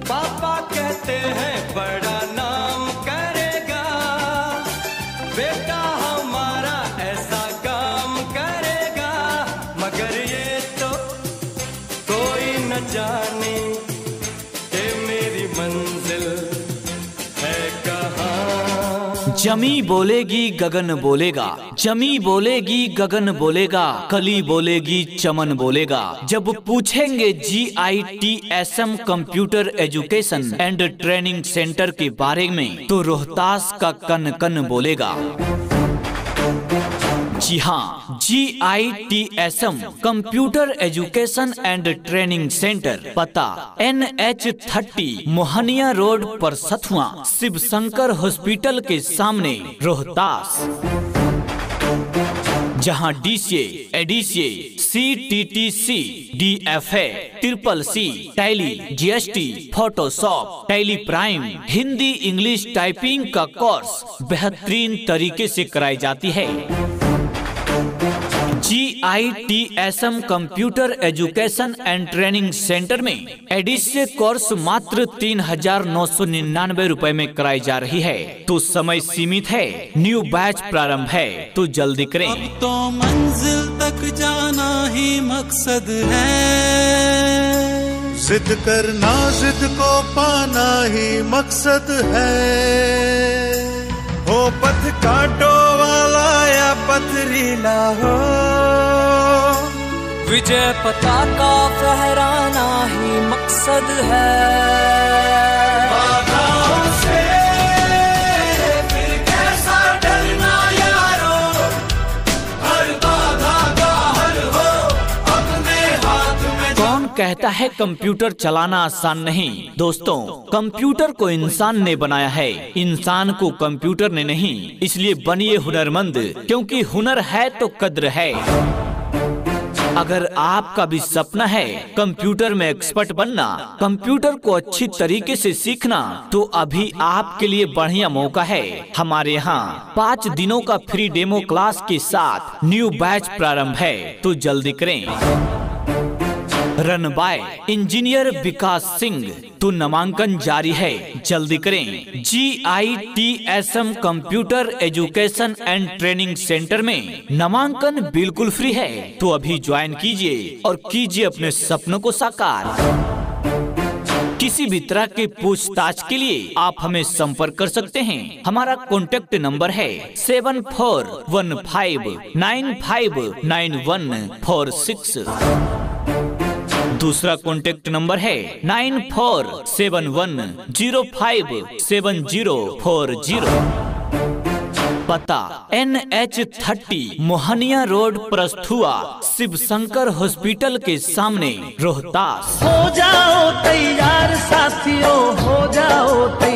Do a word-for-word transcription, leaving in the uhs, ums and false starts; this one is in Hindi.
पापा कहते हैं बड़ा नाम करेगा, बेटा हमारा ऐसा काम करेगा, मगर ये तो कोई न जाने कि मेरी मंजिल है कहाँ। जमी बोलेगी गगन बोलेगा, जमी बोलेगी गगन बोलेगा, कली बोलेगी चमन बोलेगा। जब पूछेंगे G I T S M computer education and training centre के बारे में तो रोहतास का कन कन बोलेगा। जी हाँ, G I T S M computer education and training centre, पता N H thirty Mohania road पर सथुआ, शिव शंकर हॉस्पिटल के सामने, रोहतास। जहां D C A, A D C A, C T T C, D F A, triple C, Tally, G S T, Photoshop, Tally Prime, Hindi English typing का कोर्स बेहतरीन तरीके से कराई जाती है। G I T S M computer education and training centre में एडिशनल कोर्स मात्र तीन हजार नौ सौ निन्यानवे रूपए में कराई जा रही है। तो समय सीमित है, न्यू बैच प्रारंभ है, तो जल्दी करें। अब तो मंजिल तक जाना ही मकसद है, जिद करना जिद को पाना ही मकसद है। हो पथ कांटो वाला या पथरीला हो, विजय पताका फहराना ही मकसद है। बाधाओं से फिर कैसा डरना यारो, हर बाधा का हल हो अपने हाथ में। कौन कहता है कंप्यूटर चलाना आसान नहीं? दोस्तों, कंप्यूटर को इंसान ने बनाया है, इंसान को कंप्यूटर ने नहीं। इसलिए बनिए हुनरमंद, क्योंकि हुनर है तो कद्र है। अगर आपका भी सपना है कंप्यूटर में एक्सपर्ट बनना, कंप्यूटर को अच्छी तरीके से सीखना, तो अभी आपके लिए बढ़िया मौका है। हमारे यहाँ पाँच दिनों का फ्री डेमो क्लास के साथ न्यू बैच प्रारंभ है, तो जल्दी करें। Run by engineer Vikas Singh, तो नामांकन जारी है, जल्दी करें। G I T S M computer education and training centre में नामांकन बिल्कुल फ्री है, तो अभी ज्वाइन कीजिए और कीजिए अपने सपनों को साकार। किसी भी तरह के पूछताछ के लिए आप हमें संपर्क कर सकते हैं। हमारा कॉन्टेक्ट नंबर है seven four one five nine five nine one four six. दूसरा कॉन्टेक्ट नंबर है nine four seven one zero five seven zero four zero. पता N H thirty Mohania road प्रस्थुआ, शिव शंकर हॉस्पिटल के सामने, रोहतास। हो जाओ तैयार साथियों, हो जाओ तैयार।